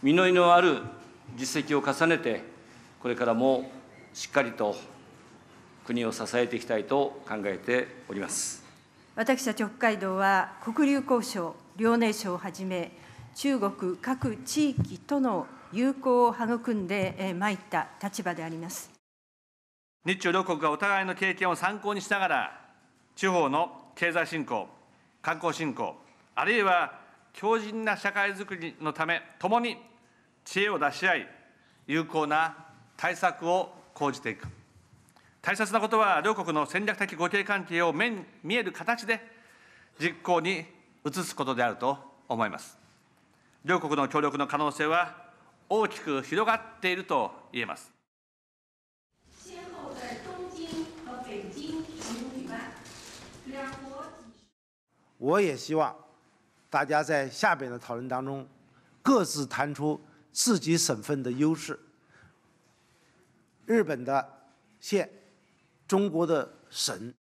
実りのある実績を重ねて、これからもしっかりと国を支えていきたいと考えております。 私たち北海道は、黒竜江省、遼寧省をはじめ、中国各地域との友好を育んでまいった立場であります。 日中両国がお互いの経験を参考にしながら、地方の経済振興、観光振興、あるいは強靭な社会づくりのため、共に知恵を出し合い、有効な対策を講じていく。大切なことは、両国の戦略的互恵関係を目に見える形で実行に移すことであると思います。両国の協力の可能性は大きく広がっていると言えます。 我也希望大家在下边的讨论当中，各自谈出自己省份的优势。日本的县，中国的省。